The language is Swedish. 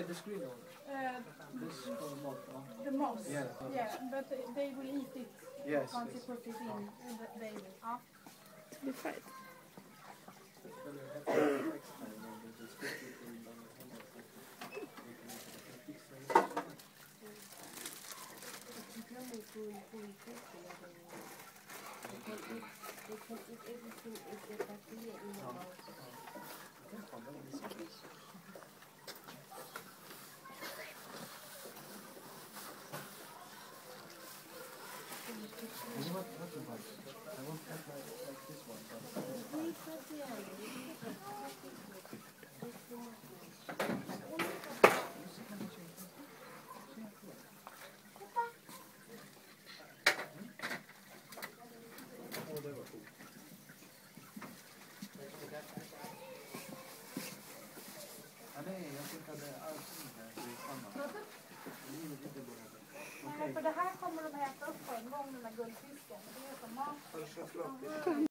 the screen on. This phone bottom. The moss. Yeah. Yeah, but they will eat it Yes. once you put it in. They will. Ja. Det blir färdigt. I won't cut like this one. Nej, jag skickade allting här. Det är samma. Nej, för det här kommer de äta upp på en gång, den här guldfisken. Det är som mat.